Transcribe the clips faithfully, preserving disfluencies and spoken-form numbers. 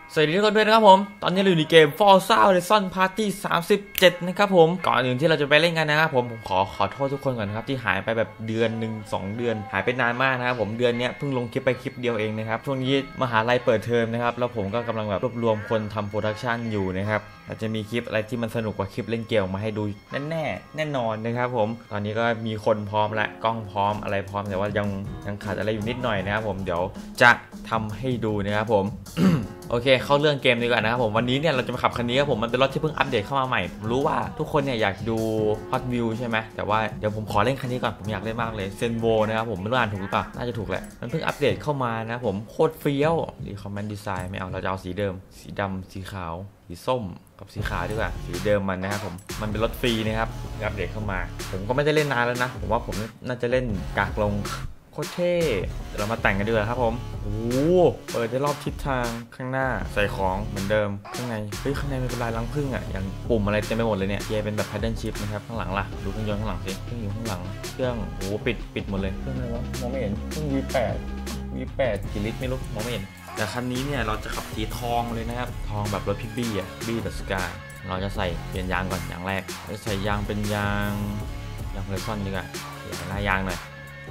สวัสดีทุกคนด้วยนะครับผมตอนนี้เราอยู่ในเกม Forza Horizon Party สามสิบเจ็ดนะครับผมก่อนอื่นที่เราจะไปเล่นกันนะครับผมผมขอขอโทษทุกคนก่อนนะครับที่หายไปแบบเดือนหนึ่งสองเดือนหายไปนานมากนะครับผมเดือนนี้เพิ่งลงคลิปไปคลิปเดียวเองนะครับช่วงนี้มหาลัยเปิดเทอมนะครับแล้วผมก็กำลังแบบรวบรวมคนทำโปรดักชันอยู่นะครับอาจจะมีคลิปอะไรที่มันสนุกกว่าคลิปเล่นเกมมาให้ดูแน่แน่แน่นอนนะครับผมตอนนี้ก็มีคนพร้อมและกล้องพร้อมอะไรพร้อมแต่ว่ายังยังขาดอะไรอยู่นิดหน่อยนะครับผมเดี๋ยวจะทำให้ดูนะครับผม โอเคเข้าเรื่องเกมดีกว่านะครับผมวันนี้เนี่ยเราจะมาขับคันนี้ครับผมมันเป็นรถที่เพิ่งอัปเดตเข้ามาใหม่ผมรู้ว่าทุกคนเนี่ยอยากดู Hot Wheel ใช่ไหมแต่ว่าเดี๋ยวผมขอเล่นคันนี้ก่อนผมอยากเล่นมากเลยเซนโวนะครับผมไม่รู้อ่านถูกหรือเปล่าน่าจะถูกแหละมันเพิ่งอัปเดตเข้ามานะผมโคตรเฟี้ยวรีคอมเมนต์ดีไซน์ไม่เอาเราจะเอาสีเดิมสีดำสีขาวสีส้มกับสีขาวดีกว่าสีเดิมมันนะครับผมมันเป็นรถฟรีนะครับอัปเดตเข้ามาผมก็ไม่ได้เล่นนานแล้วนะผมว่าผมน่าจะเล่นกากลงโคตรเท่เดี๋ยวเรามาแต่งกันดีกว่าครับผมโอ้เปิดได้รอบทิศทางข้างหน้าใส่ของเหมือนเดิมข้างในเฮ้ยข้างในมันเป็นลายรังผึ้งอ่ะอย่างปุ่มอะไรเต็มไปหมดเลยเนี่ยเกียร์เป็นแบบ paddle shift นะครับข้างหลังล่ะดูเครื่องยนต์ข้างหลังสิเครื่องอยู่ข้างหลังเครื่องโอ้ปิดปิดหมดเลยเครื่องอะไรวะมองไม่เห็นเครื่อง วี แปด วี แปด กี่ลิตรไม่รู้มองไม่เห็นแต่คันนี้เนี่ยเราจะขับสีทองเลยนะครับทองแบบรถพี่บี้อ่ะบี้เดอะสกายเราจะใส่เปลี่ยนยางก่อนอย่างแรกจะใส่ยางเป็นยางยางเพลซอนดีกว่าเปลี่ยนหน้ายางหน่อย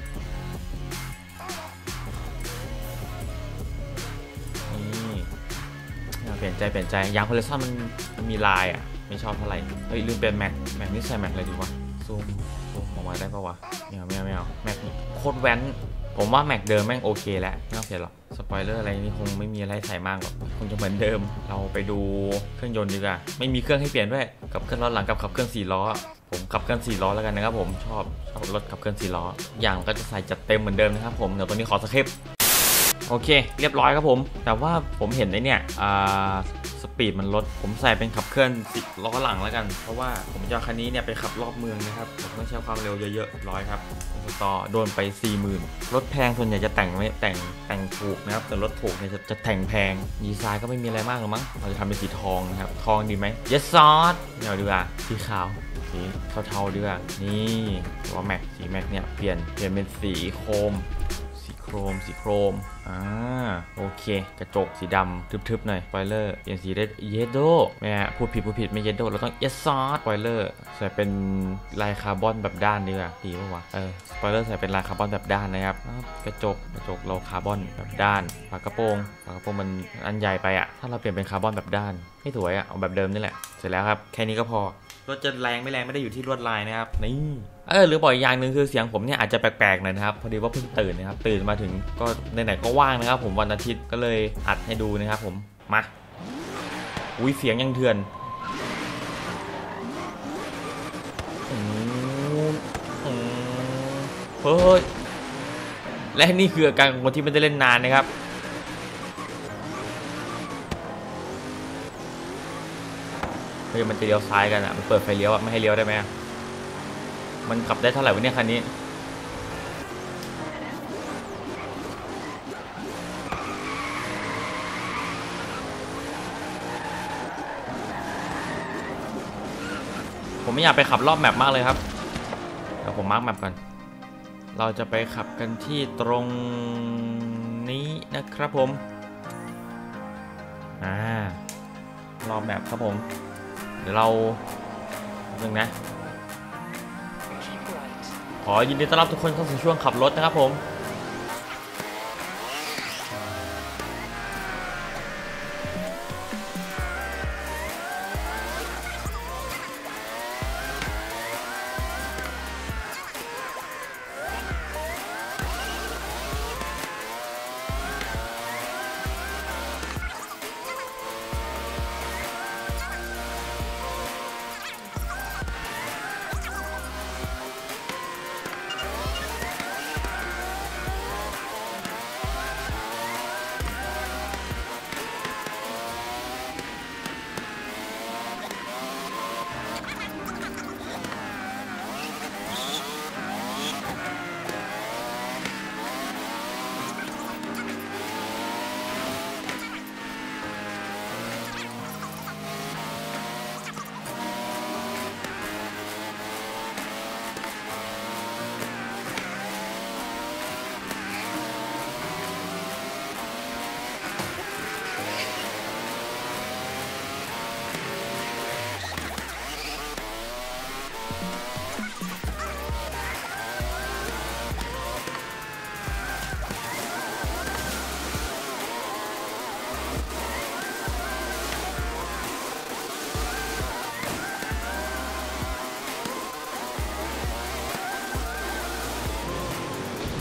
เปลี่ยนใจเปลี่ยนใจยางเพลซอนมันมันมีลายอ่ะไม่ชอบเท่าไหร่เฮ้ยลืมเปลี่ยนแม็กแม็กนี่ใส่แม็กเลยดีกว่าซูมซูมออกมาได้ปะวะไม่เอาไม่เอาไม่เอาแม็กโคตรแว้นผมว่าแม็กเดิมแม่งโอเคแล้วไม่ต้องเปลี่ยนหรอกสปอยเลอร์อะไรนี่คงไม่มีอะไรใส่มากหรอกคงจะเหมือนเดิมเราไปดูเครื่องยนต์ดีกว่าไม่มีเครื่องให้เปลี่ยนด้วยกับเครื่องล้อหลังกับขับเครื่องสี่ล้อผมขับเครื่องสี่ล้อแล้วกันนะครับผมชอบชอบรถขับเครื่องสี่ล้ออย่างก็จะใส่จัดเต็มเหมือนเดิมนะครับผมเดี๋ยวตัวนี้ขอสคริปต์โอเคเรียบร้อยครับผมแต่ว่าผมเห็นไอ้เนี่ยอ่าสปีดมันลดผมใส่เป็นขับเคลื่อนสิบล้อหลังแล้วกันเพราะว่าผมจะเอาคันนี้เนี่ยไปขับรอบเมืองนะครับผมต้องใช้ความเร็วเยอะๆร้อยครับต่อโดนไป สี่หมื่น รถแพงส่วนใหญ่จะแต่งไม่แต่งแต่งถูกนะครับแต่รถถูกเนี่ยจะจะแต่งแพงดีไซน์ก็ไม่มีอะไรมากหรอกมั้งเราจะทำเป็นสีทองนะครับทองดีไหมเยสซอสเดี๋ยวดีกว่าสีขาวสีเทาๆดีกว่านี่ล้อแม็กสีแม็กเนี่ยเปลี่ยนเปลี่ยนเป็นสีโครมโครมสีโครมอ่าโอเคกระจกสีดำทึบๆหน่อยสปอยเลอร์เปลี่ยนสีได้เยโดแม่พูดผิดพูดผิดไม่เยโดเราต้องเยสซอสสปอยเลอร์ใส่เป็นลายคาร์บอนแบบด้านดีกว่าดีป่าววะเออสปอยเลอร์ใส่เป็นลายคาร์บอนแบบด้านนะครับกระจกกระจกเราคาร์บอนแบบด้านฝากระโปรงฝากระโปรงมันอันใหญ่ไปอ่ะถ้าเราเปลี่ยนเป็นคาร์บอนแบบด้านไม่สวยอ่ะเอาแบบเดิมนี่แหละเสร็จแล้วครับแค่นี้ก็พอรถจะแรงไม่แรงไม่ได้อยู่ที่ลวดลายนะครับนี่เออหรือบอกอีกอย่างหนึ่งคือเสียงผมเนี่ยอาจจะแปลกๆหน่อยนะครับพอดีว่าเพิ่งตื่นนะครับตื่นมาถึงก็ไหนๆก็ว่างนะครับผมวันอาทิตย์ก็เลยอัดให้ดูนะครับผมมาอุ้ยเสียงยังเถื่อนเฮ้ยและนี่คืออาการของคนที่ไม่ได้เล่นนานนะครับเฮ้ยมันจะเลี้ยวซ้ายกันอ่ะมันเปิดไฟเลี้ยวอ่ะไม่ให้เลี้ยวได้ไหมมันขับได้เท่าไหร่วะเนี่ยคันนี้ผมไม่อยากไปขับรอบแมปมากเลยครับเดี๋ยวผมมาร์กแมปกันเราจะไปขับกันที่ตรงนี้นะครับผมอ่ารอบแมปครับผมเดี๋ยวเราหนึ่งนะขอยินดีต้อนรับทุกคนเข้าสู่ช่วงขับรถนะครับผม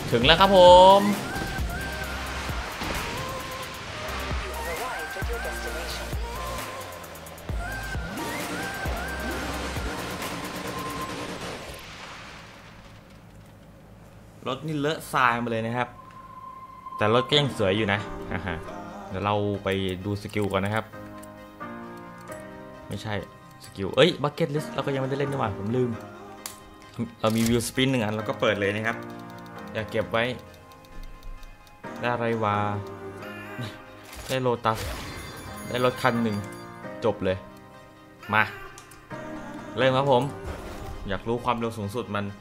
ถึงแล้วครับผมรถนี่เลอะทรายมาเลยนะครับแต่รถก็ยังสวยอยู่นะเดี๋ยวเราไปดูสกิลก่อนนะครับไม่ใช่สกิลเอ้ยบัคเก็ตลิสต์เราก็ยังไม่ได้เล่นนี่หว่าผมลืมเรามีวิวสปินหนึ่งอันเราก็เปิดเลยนะครับอยากเก็บไว้ได้อะไรวะได้โลตัสได้รถคันหนึ่งจบเลยมาเริ่มครับผมอยากรู้ความเร็วสูงสุดมัน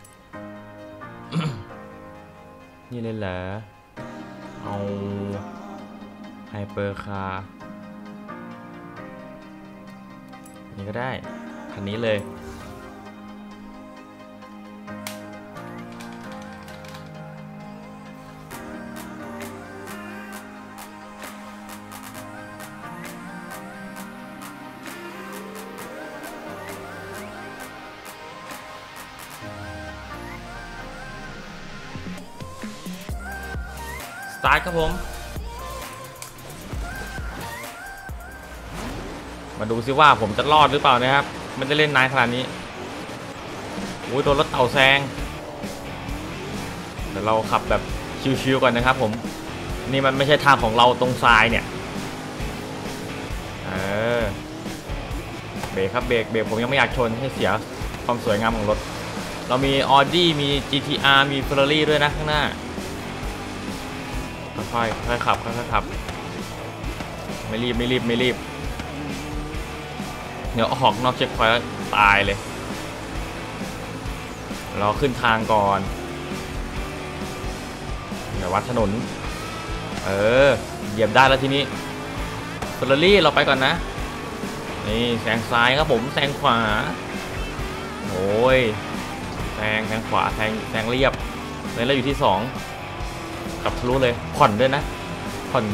นี่เลยเหรอเอาไฮเปอร์คาร์นี่ก็ได้คันนี้เลยสตาร์ทครับผมมาดูซิว่าผมจะรอดหรือเปล่านะครับมันจะเล่นนานขนาดนี้โอ้ยโดนรถเต่าแซงเดี๋ยวเราขับแบบชิวๆก่อนนะครับผมนี่มันไม่ใช่ทางของเราตรงทรายเนี่ยเออเบรกครับเบรกเบรกผมยังไม่อยากชนให้เสียความสวยงามของรถเรามี Audi มี จี ที อาร์ มี Ferrari ด้วยนะข้างหน้าค่อยๆค่อยๆขับค่อยๆขับไม่รีบไม่รีบไม่รีบเดี๋ยวออกนอกเช็คพอยต์แล้วตายเลยเราขึ้นทางก่อนเดี๋ยววัดถนนเออเหยียบได้แล้วทีนี้เฟอร์รารี่เราไปก่อนนะนี่แซงซ้ายครับผมแซงขวาโอ้ยแซงแซงขวาแซงแซงเรียบเลยเราอยู่ที่สองขับทะลุเลยผ่อนด้วยนะผ่อน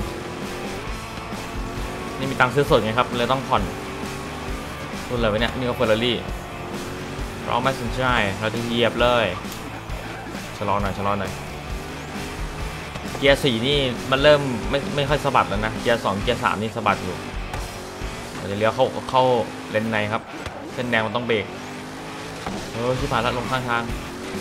นี่มีตังค์ซื้อสดไงครับเลยต้องผ่อนรุ่นอะไรวะเนี่ยนี่ก็เฟอร์รารี่เราไม่สนใจเราจะเหยียบเลยชะลอหน่อยชะลอหน่อยเกียร์สี่นี่มันเริ่มไม่ไม่ค่อยสะบัดแล้วนะเกียร์สองเกียร์สามนี่สะบัดอยู่เราจะเลี้ยวเข้าเข้าเลนในครับเส้นแดงมันต้องเบรกเออที่ผ่านแล้วลงข้างทาง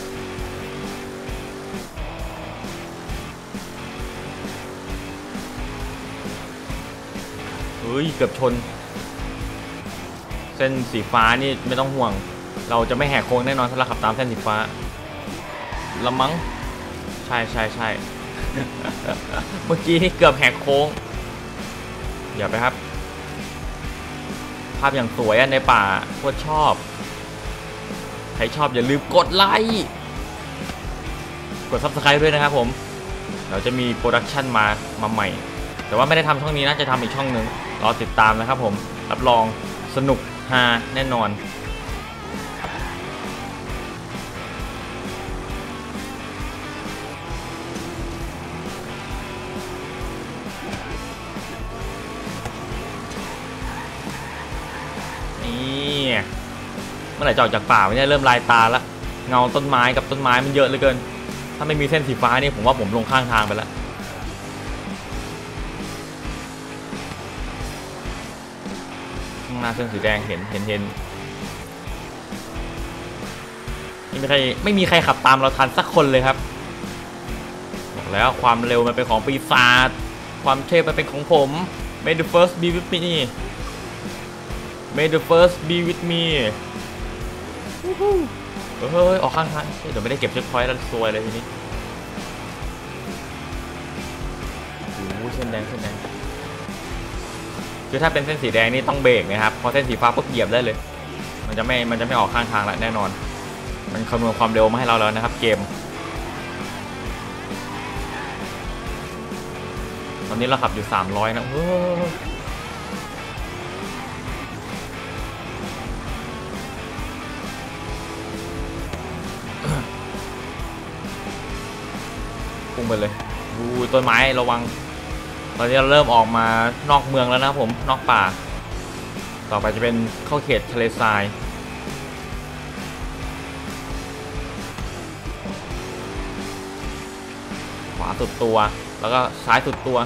เฮ้ยเกือบชนเส้นสีฟ้านี่ไม่ต้องห่วงเราจะไม่แหกโค้งแน่นอนถ้าเราขับตามเส้นสีฟ้าละมั้งใช่ใช่ใช่ เมื่อกี้นี่เกือบแหกโค้งอย่าไปครับภาพอย่างสวยในป่าโคตรชอบใครชอบอย่าลืมกดไลค์กด ซับสไครบ์ ด้วยนะครับผมเราจะมีโปรดักชันมามาใหม่แต่ว่าไม่ได้ทำช่องนี้นะจะทำอีกช่องหนึ่งรอติดตามนะครับผมรับรองสนุกฮาแน่นอนนี่เมื่อไหร่จะออกจากป่าไม่ได้เริ่มลายตาแล้วเงาต้นไม้กับต้นไม้มันเยอะเหลือเกินถ้าไม่มีเส้นสีฟ้านี่ผมว่าผมลงข้างทางไปแล้วข้างหน้าเส้นสีแดงเห็นเห็นเห็นไม่มีใครไม่มีใครขับตามเราทันสักคนเลยครับบอกแล้วความเร็วมันเป็นของปีศาจความเทพมันเป็นของผม May the first be with me May the first be with me เฮ้ยออกข้างทางเดี๋ยวไม่ได้เก็บเช็คพอยต์แล้วซวยเลยทีนี้โอ้เส้นแดงเส้นแดงคือถ้าเป็นเส้นสีแดงนี่ต้องเบรกนะครับพอเส้นสีฟ้าปุ๊บเหยียบได้เลยมันจะไม่มันจะไม่ออกข้างทางแล้วแน่นอนมันคำนวณความเร็วมาให้เราแล้วนะครับเกมตอนนี้เราขับอยู่สามร้อยนะพุ่งไปเลยดูต้นไม้ระวังตอนนี้เราเริ่มออกมานอกเมืองแล้วนะผมนอกป่าต่อไปจะเป็นเข้าเขตทะเลทรายวาสุดตัวแล้วก็ซ้ายสุดตัว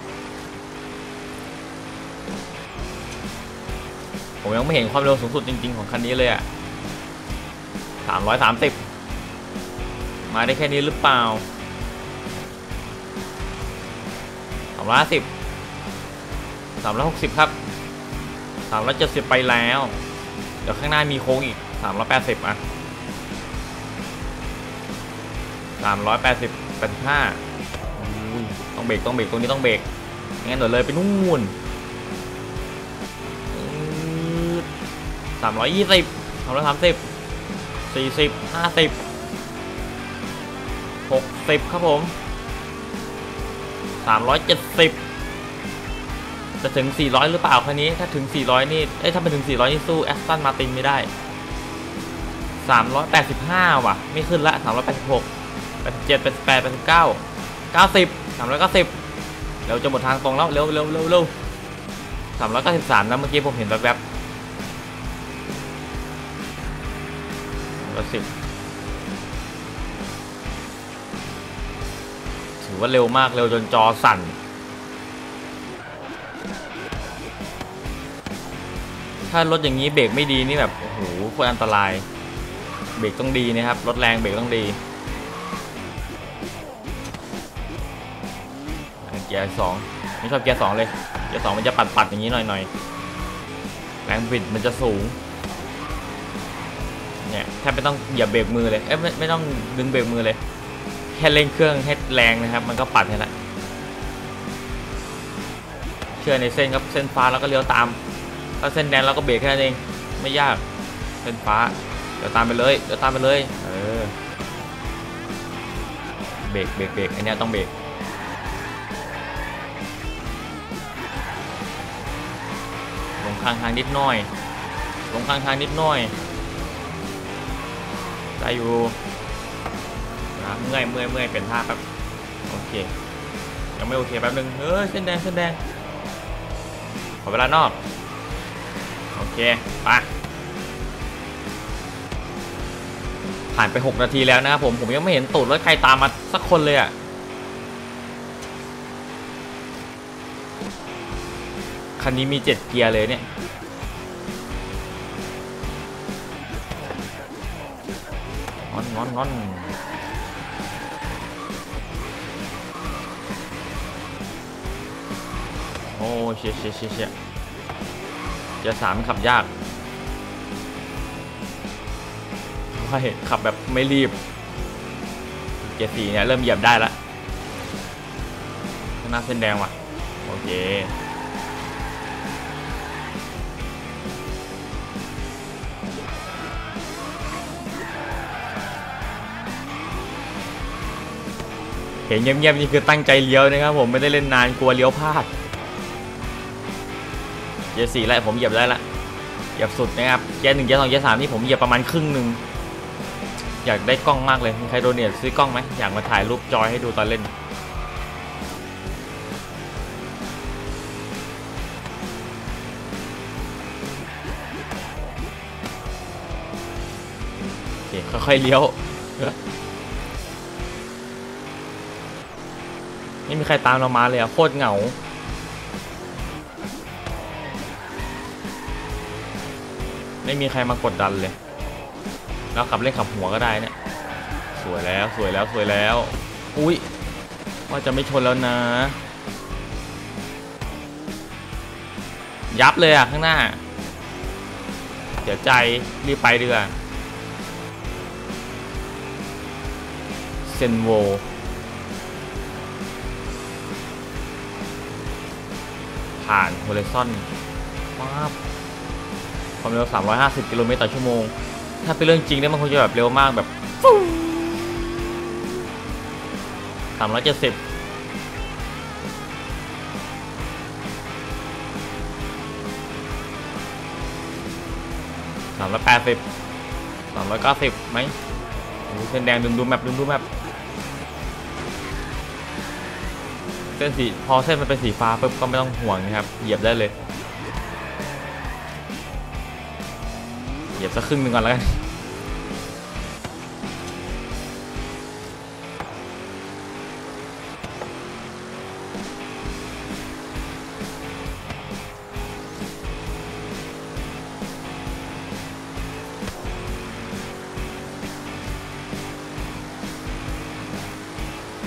ผมยังไม่เห็นความเร็วสูงสุดจริงๆของคันนี้เลยอะสามร้อยสามสิบมาได้แค่นี้หรือเปล่าสามร้อยห้าสิบสามร้อยหกสิบครับสามร้อยเจ็ดสิบไปแล้วเดี๋ยวข้างหน้ามีโค้งอีกสามร้อยแปดสิบอ่ะสามร้อยแปดสิบแปดสิบห้าต้องเบรกต้องเบรกตรงนี้ต้องเบรกงั้นเดี๋ยวเลยไปนู่นสามร้อยยี่สิบสามร้อยสามสิบสี่สิบห้าสิบหกสิบครับผมสามร้อยเจ็ดสิบจะถึงสี่ร้อยหรือเปล่าคันนี้ถ้าถึงสี่ร้อยนี่เอ้ยถ้าไปถึงสี่ร้อยนี่สู้แอสตันมาตินไม่ได้สามร้อยแปดสิบห้าว่ะไม่ขึ้นละสามร้อยแปดสิบหก แปดสิบเจ็ด แปดสิบแปด แปดสิบเก้า เก้าสิบ สามร้อยเก้าสิบเร็วจะหมดทางตรงแล้วเร็วเร็วเร็วเร็วสามร้อยเก้าสิบสามนะเมื่อกี้ผมเห็นแวบๆร้อยสิบถือว่าเร็วมากเร็วจนจอสั่นถ้ารถอย่างนี้เบรกไม่ดีนี่แบบโอ้โหโคตรอันตรายเบรกต้องดีนะครับรถแรงเบรกต้องดีเกียร์สองไม่ชอบเกียร์สองเลยเกียร์สองมันจะปัดๆอย่างนี้หน่อยๆแรงบิดมันจะสูงเนี่ยแทบไม่ต้องเหยียบเบรกมือเลยเอ้ยไม่ไม่ต้องดึงเบรกมือเลยแค่เร่งเครื่องให้แรงนะครับมันก็ปัดให้ละเชื่อในเส้นครับเส้นฟ้าแล้วก็เลี้ยวตามถ้าเส้นแดงเราก็เบรกแค่นั้นเองไม่ยากเส้นฟ้าเดี๋ยวตามไปเลยเดี๋ยวตามไปเลยเออเบรกเบรกเบรกอันนี้ต้องเบรกลงข้างทางนิดหน่อยลงข้างทางนิดหน่อยได้อยู่นะเมื่อยเมื่อยเมื่อยเป็นท่าแป๊บโอเคยังไม่โอเคแป๊บนึงเฮ้ยเส้นแดงเส้นแดงขอเวลานอกโอเคไปผ่านไปหกนาทีแล้วนะครับผมผมยังไม่เห็นตูดรถใครตามมาสักคนเลยอ่ะคันนี้มีเจ็ดเกียร์เลยเนี่ยงอนงอนงอนโอ้เชี่ยเชี่ยเชี่ยเชี่ยเกียร์สามขับยากค่อยขับแบบไม่รีบเกียร์สี่เนี่ยเริ่มเหยียบได้แล้วข้างหน้าเส้นแดงว่ะโอเคเห็นเงียบๆนี่คือตั้งใจเลี้ยวนะครับผมไม่ได้เล่นนานกลัวเลี้ยวพลาดเกียร์สี่แล้วผมเหยียบได้ละเหยียบสุดนะครับเกียร์หนึ่งเกียร์สองเกียร์สามนี่ผมเหยียบประมาณครึ่งหนึ่งอยากได้กล้องมากเลยมีใครโดเนทซื้อกล้องไหมอยากมาถ่ายรูปจอยให้ดูตอนเล่นโอเคค่อยๆเลี้ยวไม่มีใครตามเรามาเลยอะโคตรเหงาไม่มีใครมากดดันเลยแล้วขับเล่นขับหัวก็ได้เนี่ยสวยแล้วสวยแล้วสวยแล้วอุ้ยว่าจะไม่ชนแล้วนะยับเลยอ่ะข้างหน้าเดี๋ยวใจรีบไปดีกว่าเซนโวผ่านโฮริซอนว้าวความเร็วสามร้อยห้าสิบกิโลเมตรต่อชั่วโมงถ้าเป็นเรื่องจริงเนี่ยมันคงจะแบบเร็วมากแบบสามร้อยเจ็ดสิบสามร้อยแปดสิบสามร้อยเก้าสิบไหมเส้นแดงดึงดูแมปดึงดูแมปเส้นสีพอเส้นมันเป็นสีฟ้าปุ๊บก็ไม่ต้องห่วงนะครับเหยียบได้เลยเหยียบสักครึ่งหนึ่งก่อนแล้วกัน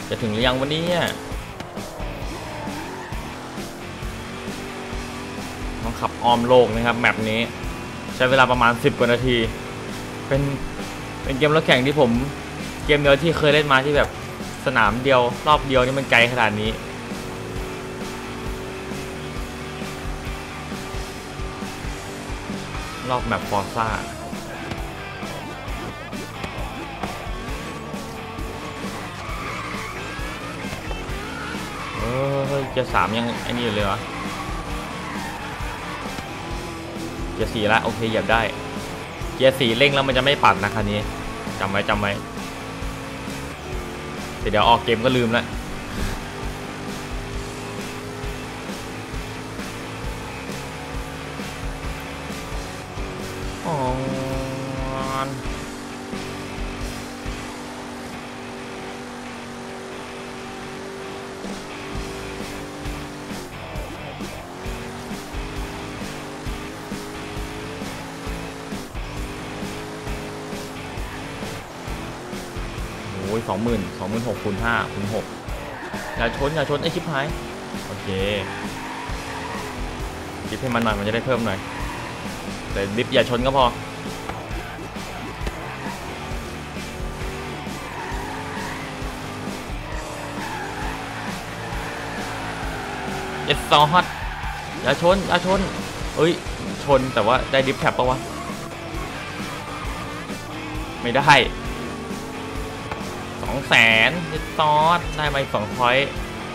จะถึงหรือยังวันนี้ต้องขับอ้อมโลกนะครับแมปนี้ใช้เวลาประมาณสิบกว่านาทีเป็นเป็นเกมรถแข่งที่ผมเกมเดียวที่เคยเล่นมาที่แบบสนามเดียวรอบเดียวนี่มันไกลขนาดนี้รอบแมปฟอร์ซ่าเออเกียร์สามยังไอ้นี่อยู่เลยวะเกียร์สี่แล้วโอเคเหยียบได้เกียร์สี่เร่งแล้วมันจะไม่ปัดนะคันนี้จำไว้จำไว้เดี๋ยวออกเกมก็ลืมแล้วอ๋อโอ้ยสองหมื่นสองหมื่นหกคูณห้าคูณหกอย่าชนอย่าชนไอชิบหายโอเคดิฟให้มันหน่อยมันจะได้เพิ่มหน่อยแต่ดิฟอย่าชนก็พอเอสซอฮอตอย่าชนอย่าชนเอ้ยชนแต่ว่าได้ดิฟแท็บปะวะไม่ได้สองแสนเอสซอสได้มาสองพอยต์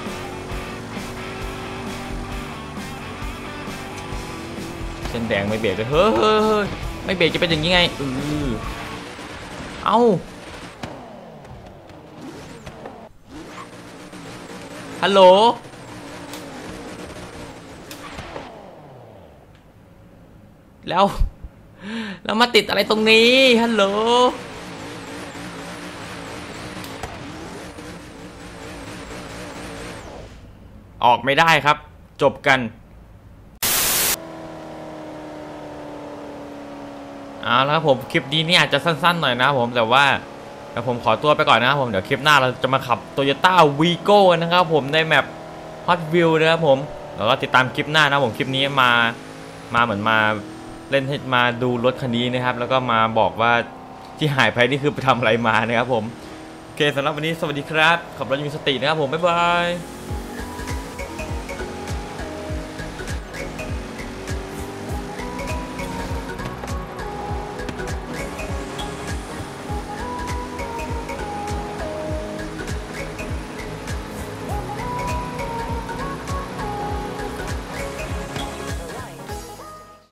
เส้นแดงไม่เบรกเลยเฮ้ยไม่เบรกจะเป็นอย่างนี้ไงเออเอาฮัลโหลแล้วแล้วมาติดอะไรตรงนี้ฮัลโหลออกไม่ได้ครับจบกันเอาแล้วครับผมคลิปนี้นี่อาจจะสั้นๆหน่อยนะผมแต่ว่าแต่ผมขอตัวไปก่อนนะครับผมเดี๋ยวคลิปหน้าเราจะมาขับ Toyota Vigo กันนะครับผมในแมป Hot Wheels นะครับผมแล้วก็ติดตามคลิปหน้านะผมคลิปนี้มามาเหมือนมาเล่นให้มาดูรถคันนี้นะครับแล้วก็มาบอกว่าที่หายไปนี่คือไปทำอะไรมานะครับผมโอเคสำหรับวันนี้สวัสดีครับขับรถมีสตินะครับผมบ๊ายบาย